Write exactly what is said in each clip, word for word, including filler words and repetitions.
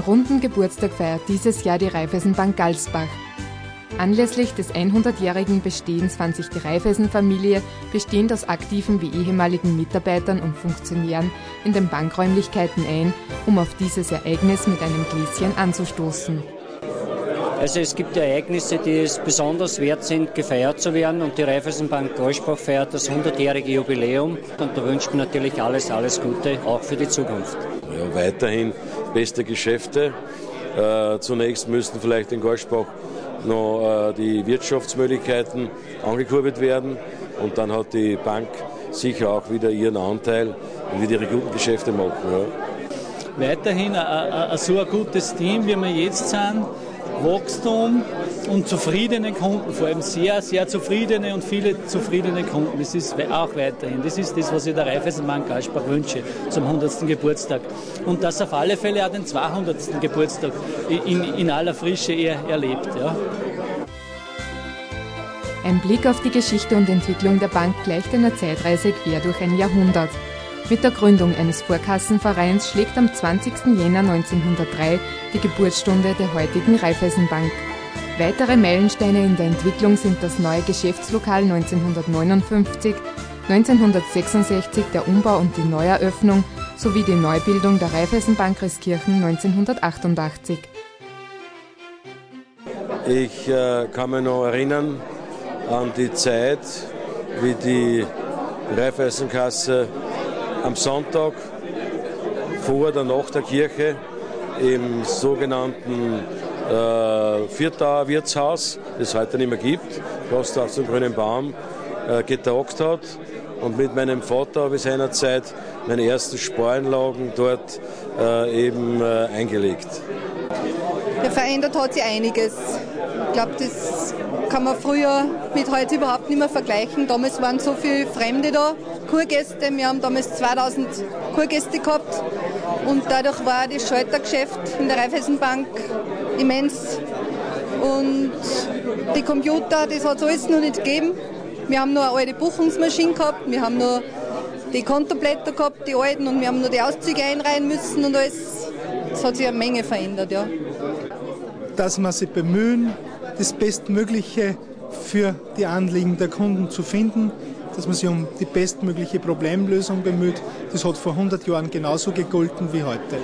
runden Geburtstag feiert dieses Jahr die Raiffeisenbank Galsbach. Anlässlich des hundertjährigen Bestehens fand sich die Raiffeisen-Familie, bestehend aus aktiven wie ehemaligen Mitarbeitern und Funktionären, in den Bankräumlichkeiten ein, um auf dieses Ereignis mit einem Gläschen anzustoßen. Also es gibt Ereignisse, die es besonders wert sind, gefeiert zu werden, und die Raiffeisenbank Galsbach feiert das hundertjährige Jubiläum, und da wünscht man natürlich alles, alles Gute, auch für die Zukunft. Ja, weiterhin beste Geschäfte. Äh, zunächst müssten vielleicht in Galsbach noch äh, die Wirtschaftsmöglichkeiten angekurbelt werden, und dann hat die Bank sicher auch wieder ihren Anteil, wie die ihre guten Geschäfte machen. Ja. Weiterhin a, a, so ein gutes Team, wie wir jetzt sind. Wachstum und zufriedene Kunden, vor allem sehr, sehr zufriedene und viele zufriedene Kunden. Das ist auch weiterhin. Das ist das, was ich der Raiffeisenbank Galsbach wünsche zum hundertsten Geburtstag. Und das auf alle Fälle auch den zweihundertsten Geburtstag in, in aller Frische er, erlebt. Ja. Ein Blick auf die Geschichte und Entwicklung der Bank gleicht einer Zeitreise quer durch ein Jahrhundert. Mit der Gründung eines Vorkassenvereins schlägt am zwanzigsten Jänner neunzehnhundertdrei die Geburtsstunde der heutigen Raiffeisenbank. Weitere Meilensteine in der Entwicklung sind das neue Geschäftslokal neunzehnhundertneunundfünfzig, neunzehnhundertsechsundsechzig der Umbau und die Neueröffnung sowie die Neubildung der Raiffeisenbank Reskirchen neunzehnhundertachtundachtzig. Ich äh, kann mich noch erinnern an die Zeit, wie die Raiffeisenkasse am Sonntag vor oder nach der Kirche im sogenannten äh, Viertauer Wirtshaus, das es heute nicht mehr gibt, fast auf dem grünen Baum, äh, getagt hat. Und mit meinem Vater habe ich seinerzeit meine ersten Spareinlagen dort äh, eben äh, eingelegt. Ja, verändert hat sich einiges. Ich glaube, das kann man früher mit heute überhaupt nicht mehr vergleichen. Damals waren so viele Fremde da, Kurgäste. Wir haben damals zweitausend Kurgäste gehabt. Und dadurch war das Schaltergeschäft in der Raiffeisenbank immens. Und die Computer, das hat es alles noch nicht gegeben. Wir haben noch eine alte Buchungsmaschine gehabt, wir haben noch die Kontoblätter gehabt, die alten, und wir haben noch die Auszüge einreihen müssen und alles. Es hat sich eine Menge verändert, ja. Dass wir sich bemühen, das Bestmögliche für die Anliegen der Kunden zu finden, dass man sich um die bestmögliche Problemlösung bemüht. Das hat vor hundert Jahren genauso gegolten wie heute.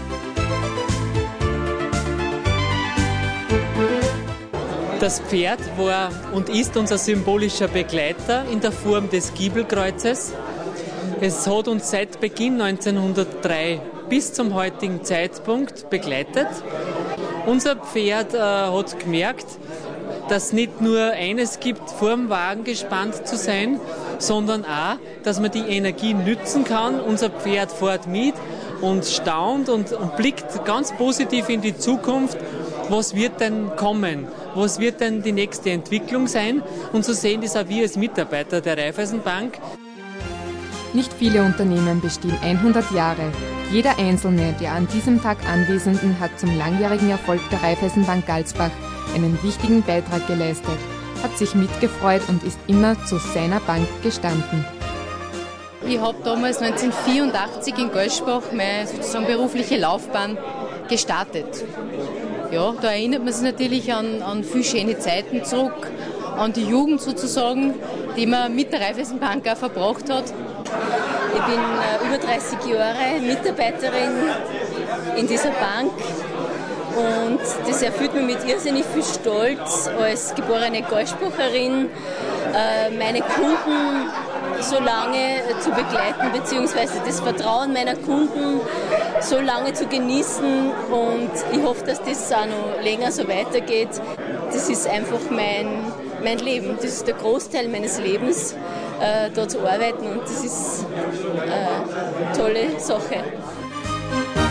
Das Pferd war und ist unser symbolischer Begleiter in der Form des Giebelkreuzes. Es hat uns seit Beginn neunzehnhundertdrei bis zum heutigen Zeitpunkt begleitet. Unser Pferd äh, hat gemerkt, dass nicht nur eines gibt, vorm Wagen gespannt zu sein, sondern auch, dass man die Energie nützen kann. Unser Pferd fährt mit und staunt und, und blickt ganz positiv in die Zukunft. Was wird denn kommen? Was wird denn die nächste Entwicklung sein? Und so sehen das auch wir als Mitarbeiter der Raiffeisenbank. Nicht viele Unternehmen bestehen hundert Jahre. Jeder Einzelne der an diesem Tag Anwesenden hat zum langjährigen Erfolg der Raiffeisenbank Galsbach einen wichtigen Beitrag geleistet, hat sich mitgefreut und ist immer zu seiner Bank gestanden. Ich habe damals neunzehnhundertvierundachtzig in Galsbach meine sozusagen berufliche Laufbahn gestartet. Ja, da erinnert man sich natürlich an, an viele schöne Zeiten zurück, an die Jugend sozusagen, die man mit der Raiffeisenbank auch verbracht hat. Ich bin äh, über dreißig Jahre Mitarbeiterin in dieser Bank, und das erfüllt mich mit irrsinnig viel Stolz als geborene Galsbacherin, äh, meine Kunden so lange zu begleiten, beziehungsweise das Vertrauen meiner Kunden so lange zu genießen, und ich hoffe, dass das auch noch länger so weitergeht. Das ist einfach mein, mein Leben, das ist der Großteil meines Lebens, äh, da zu arbeiten, und das ist eine tolle Sache.